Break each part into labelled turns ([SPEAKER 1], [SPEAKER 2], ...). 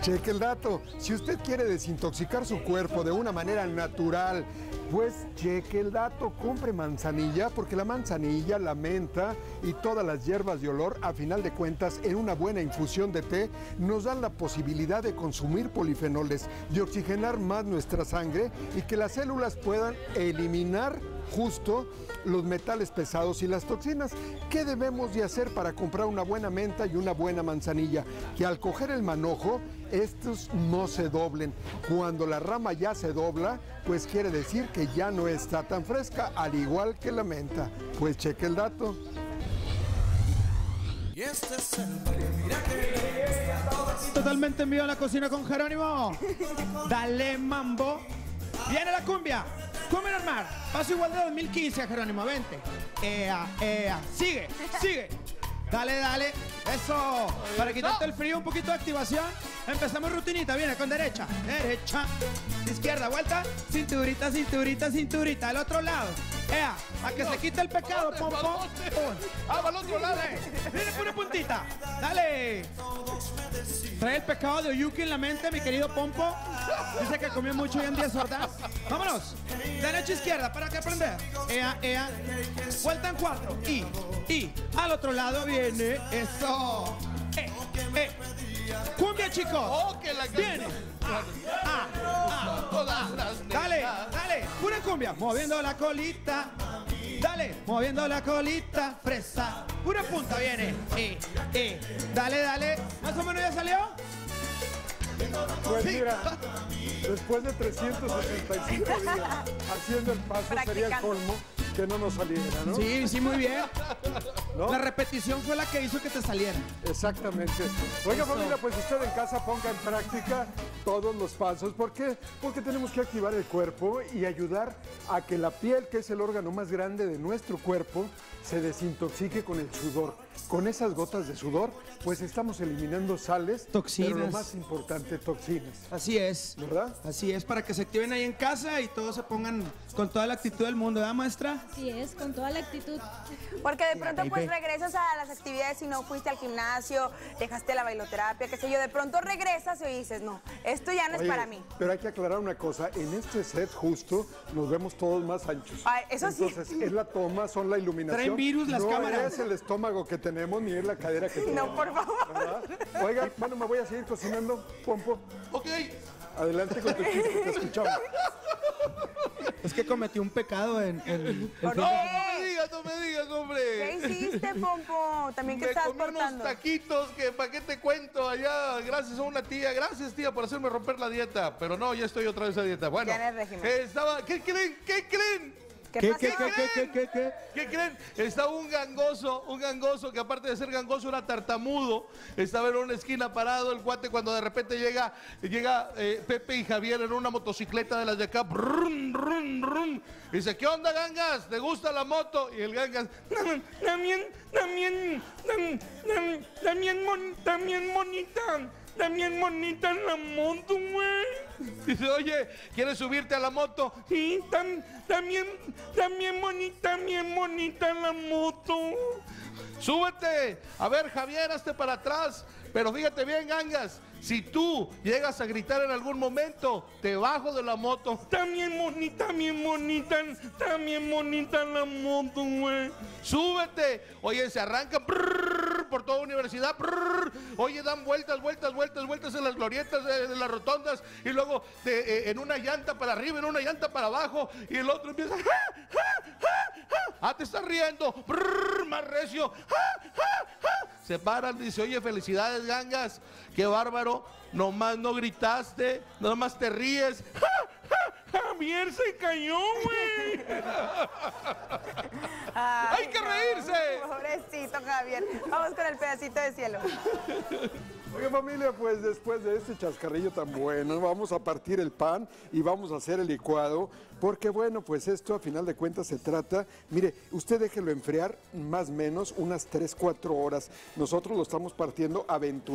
[SPEAKER 1] Cheque el dato. Si usted quiere desintoxicar su cuerpo de una manera natural, pues cheque el dato, compre manzanilla, porque la manzanilla, la menta y todas las hierbas de olor, a final de cuentas, en una buena infusión de té, nos dan la posibilidad de consumir polifenoles, de oxigenar más nuestra sangre y que las células puedan eliminar justo los metales pesados y las toxinas. ¿Qué debemos de hacer para comprar una buena menta y una buena manzanilla? Que al coger el manojo, estos no se doblen. Cuando la rama ya se dobla, pues quiere decir que ya no está tan fresca, al igual que la menta. Pues cheque el dato.
[SPEAKER 2] Y este es el baile, mira que
[SPEAKER 3] Totalmente en vivo en la cocina con Jerónimo. Dale mambo. Viene la cumbia. Cumbia normal. Paso igual de 2015, Jerónimo. Vente. Ea, ea. Sigue, sigue. Dale, dale. Eso. Para quitarte el frío, un poquito de activación. Empezamos rutinita. Viene con derecha. Derecha. Izquierda. Vuelta. Cinturita, cinturita, cinturita. Al otro lado. Ea. Para que se quite el pecado. Pom, pom.
[SPEAKER 4] ¡Ah, para el otro lado!
[SPEAKER 3] Viene por una puntita. Dale. Trae el pecado de Oyuki en la mente, mi querido Pompo. Dice que comió mucho y en 10 horas. Vámonos. Derecha, izquierda, para que aprender. Ea, ea. Vuelta en 4. Y. Al otro lado viene. Eso. Cumbia, chicos.
[SPEAKER 4] ¡Oh, que la
[SPEAKER 3] Viene. Dale, dale. Pura cumbia. Moviendo la colita. Dale, moviendo la colita, fresa. Pura punta viene. Dale, dale. ¿Más o menos ya salió?
[SPEAKER 1] Pues mira, después de 365 días haciendo el paso, sería el colmo que no nos saliera, ¿no?
[SPEAKER 3] Sí, sí, muy bien.
[SPEAKER 1] ¿No?
[SPEAKER 3] La repetición fue la que hizo que te saliera.
[SPEAKER 1] Exactamente. Oiga,
[SPEAKER 3] Eso.
[SPEAKER 1] familia, pues usted en casa ponga en práctica todos los pasos. ¿Por qué? Porque tenemos que activar el cuerpo y ayudar a que la piel, que es el órgano más grande de nuestro cuerpo, se desintoxique con el sudor. Con esas gotas de sudor, pues estamos eliminando sales,
[SPEAKER 3] Toxinas.
[SPEAKER 1] pero lo más importante, toxinas.
[SPEAKER 3] Así es.
[SPEAKER 1] ¿Verdad?
[SPEAKER 3] Así es, para que se activen ahí en casa y todos se pongan con toda la actitud del mundo, ¿verdad, maestra?
[SPEAKER 5] Así es, con toda la actitud.
[SPEAKER 6] Porque de pronto pues regresas a las actividades y no fuiste al gimnasio, dejaste la bailoterapia, qué sé yo, de pronto regresas y dices, no, esto ya no es
[SPEAKER 1] Oye,
[SPEAKER 6] para mí.
[SPEAKER 1] pero hay que aclarar una cosa, en este set justo nos vemos todos más anchos.
[SPEAKER 6] Ay, eso sí.
[SPEAKER 1] Entonces, es la toma, son la iluminación.
[SPEAKER 3] Traen virus las
[SPEAKER 1] no
[SPEAKER 3] cámaras.
[SPEAKER 1] No es el estómago que tenemos, ni es la cadera que tenemos.
[SPEAKER 6] No, por favor.
[SPEAKER 1] ¿Verdad? Oiga, bueno, me voy a seguir cocinando, Pompo.
[SPEAKER 4] Ok.
[SPEAKER 1] Adelante con tu chiste, te escuchamos.
[SPEAKER 3] Es que cometí un pecado en
[SPEAKER 6] ¿Por
[SPEAKER 4] No,
[SPEAKER 6] qué?
[SPEAKER 4] no me digas, hombre.
[SPEAKER 6] ¿Qué hiciste, Pompo? También que
[SPEAKER 4] Me
[SPEAKER 6] estás
[SPEAKER 4] comí unos
[SPEAKER 6] portando.
[SPEAKER 4] taquitos que, ¿para qué te cuento? Allá, gracias a una tía. Gracias, tía, por hacerme romper la dieta. Pero no, ya estoy otra vez a dieta. Bueno,
[SPEAKER 6] Ya en el régimen.
[SPEAKER 4] ¿qué creen? ¿Qué creen?
[SPEAKER 6] ¿Qué pasó?
[SPEAKER 4] ¿Qué creen? Estaba un gangoso que aparte de ser gangoso era tartamudo. Estaba en una esquina parado el cuate cuando de repente llega Pepe y Javier en una motocicleta de las de acá. Brum, brum, brum. Dice, ¿qué onda, gangas? ¿Te gusta la moto? Y el gangas, también bonita. También bonita la moto, güey. Dice, oye, ¿quieres subirte a la moto? Sí, también bonita la moto. Súbete. A ver, Javier, hazte para atrás. Pero fíjate bien, gangas. Si tú llegas a gritar en algún momento, te bajo de la moto. También bonita la moto, güey. Súbete. Oye, se arranca por toda universidad. Oye, dan vueltas en las glorietas de las rotondas. Y luego en una llanta para arriba, en una llanta para abajo. Y el otro empieza. Te estás riendo. Más recio. Se paran, dice, oye, felicidades, gangas. Qué bárbaro. Nomás no gritaste. Nomás te ríes. Javier se cayó, güey. ¡Hay que reírse!
[SPEAKER 6] Pobrecito Javier. Vamos con el pedacito de cielo.
[SPEAKER 1] Oiga, familia, pues después de este chascarrillo tan bueno, vamos a partir el pan y vamos a hacer el licuado, porque bueno, pues esto a final de cuentas se trata, mire, usted déjelo enfriar más o menos unas 3-4 horas. Nosotros lo estamos partiendo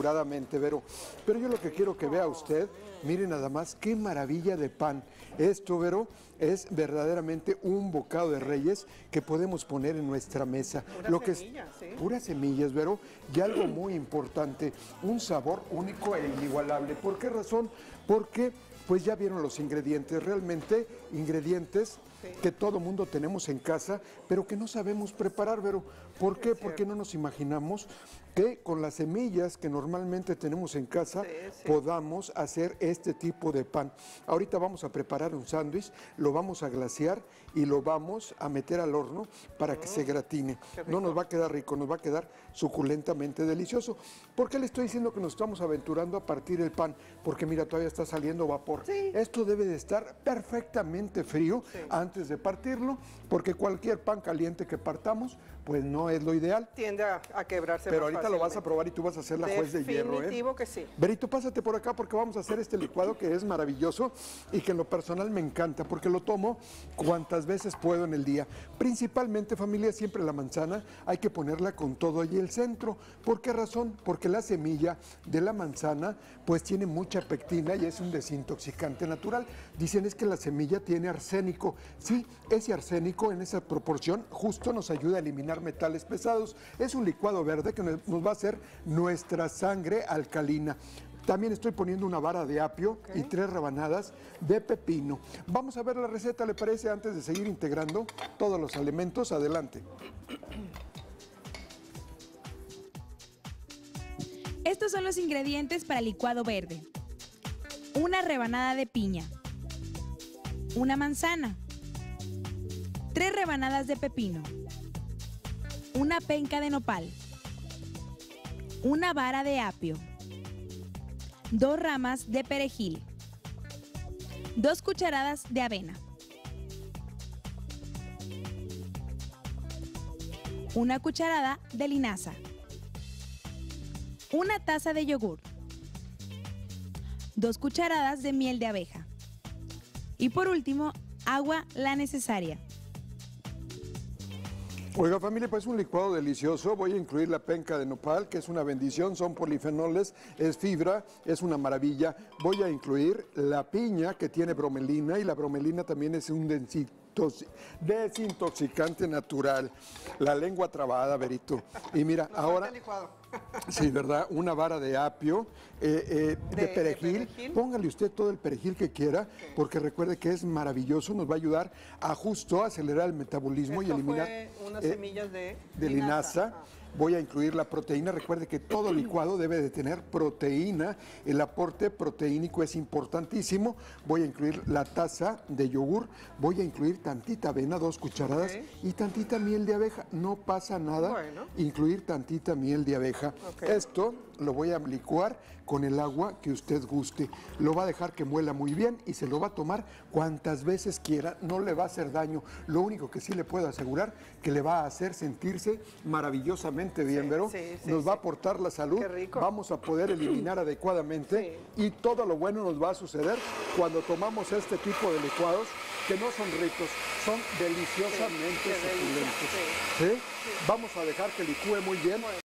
[SPEAKER 1] aventuradamente, pero yo lo que quiero que vea usted, mire nada más, qué maravilla de pan. Esto esto, Vero, es verdaderamente un bocado de reyes que podemos poner en nuestra mesa.
[SPEAKER 5] Puras semillas, ¿sí?
[SPEAKER 1] Puras semillas, Vero, y algo muy importante, un sabor único e inigualable. ¿Por qué razón? Porque pues ya vieron los ingredientes, realmente ingredientes que todo mundo tenemos en casa, pero que no sabemos preparar, Vero. ¿Por qué? Porque no nos imaginamos que con las semillas que normalmente tenemos en casa podamos hacer este tipo de pan. Ahorita vamos a preparar un sándwich, lo vamos a glasear y lo vamos a meter al horno para que se gratine. No nos va a quedar rico, nos va a quedar suculentamente delicioso. ¿Por qué le estoy diciendo que nos estamos aventurando a partir el pan? Porque mira, todavía está saliendo vapor. Esto debe de estar perfectamente frío antes de partirlo, porque cualquier pan caliente que partamos, pues no es lo ideal.
[SPEAKER 5] Tiende a quebrarse.
[SPEAKER 1] Pero
[SPEAKER 5] más
[SPEAKER 1] ahorita lo vas a
[SPEAKER 5] fácilmente.
[SPEAKER 1] probar y tú vas a ser la juez de hierro, ¿eh?
[SPEAKER 5] Definitivo que sí.
[SPEAKER 1] Berito, pásate por acá porque vamos a hacer este licuado que es maravilloso y que en lo personal me encanta porque lo tomo cuantas veces puedo en el día. Principalmente, familia, siempre la manzana hay que ponerla con todo y el centro. ¿Por qué razón? Porque la semilla de la manzana pues tiene mucha pectina y es un desintoxicante natural. Dicen es que la semilla tiene arsénico. Sí, ese arsénico en esa proporción justo nos ayuda a eliminar metales pesados. Es un licuado verde que nos va a hacer nuestra sangre alcalina. También estoy poniendo una vara de apio y 3 rebanadas de pepino. Vamos a ver la receta, ¿le parece? Antes de seguir integrando todos los elementos. Adelante.
[SPEAKER 7] Estos son los ingredientes para el licuado verde. Una rebanada de piña. Una manzana. 3 rebanadas de pepino. Una penca de nopal. Una vara de apio. 2 ramas de perejil. 2 cucharadas de avena. Una cucharada de linaza. Una taza de yogur. 2 cucharadas de miel de abeja. Y por último, agua la necesaria.
[SPEAKER 1] Oiga, familia, pues un licuado delicioso. Voy a incluir la penca de nopal, que es una bendición, son polifenoles, es fibra, es una maravilla. Voy a incluir la piña, que tiene bromelina, y la bromelina también es un desintoxicante natural. La lengua trabada, Berito. Y mira, ahora... Sí, ¿verdad? Una vara de apio, de perejil. Póngale usted todo el perejil que quiera, porque recuerde que es maravilloso, nos va a ayudar a justo acelerar el metabolismo y eliminar
[SPEAKER 5] unas semillas de
[SPEAKER 1] linaza. Voy a incluir la proteína. Recuerde que todo licuado debe de tener proteína. El aporte proteínico es importantísimo. Voy a incluir la taza de yogur. Voy a incluir tantita avena, 2 cucharadas, y tantita miel de abeja. No pasa nada. Incluir tantita miel de abeja. Esto lo voy a licuar con el agua que usted guste. Lo va a dejar que muela muy bien y se lo va a tomar cuantas veces quiera. No le va a hacer daño. Lo único que sí le puedo asegurar que le va a hacer sentirse maravillosamente bien, Vero. Nos va a aportar la salud.
[SPEAKER 5] Qué rico.
[SPEAKER 1] Vamos a poder eliminar adecuadamente y todo lo bueno nos va a suceder cuando tomamos este tipo de licuados que no son ricos, son deliciosamente suculentos. ¿Sí? Vamos a dejar que licúe muy bien